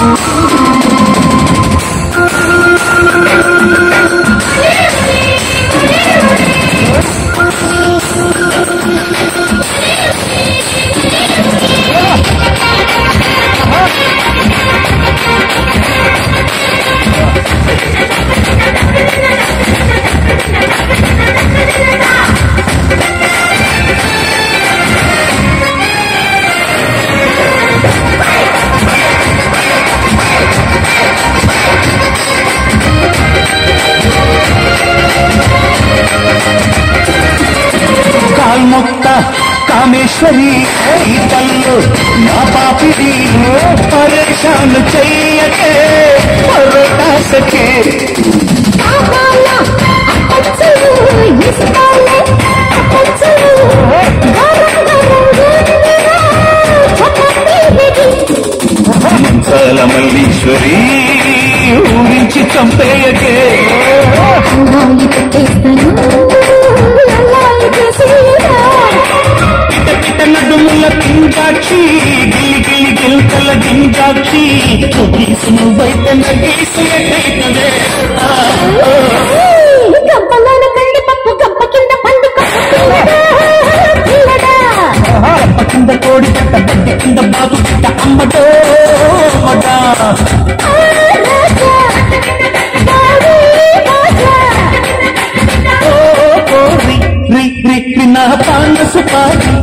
కామేశ్వరి ఈ తల్లు నా పాపిడి పరేషాన్ చెయ్యకే పరోటా సఖే మల్లీశ్వరి ఊరించి చంపేయకే నడుముల గింజాక్షి గిలి గిలి గిల్కల గింజాక్షి గీసు నువ్వైతే నగీసు ఎక్కైతదే గంపలోన కంది పప్పు గంప కింద పండు గంప కింద కోడి కట్ట బడ్డి కింద బాతు కట్ట అమ్మడో మడా నా పాన సుపారి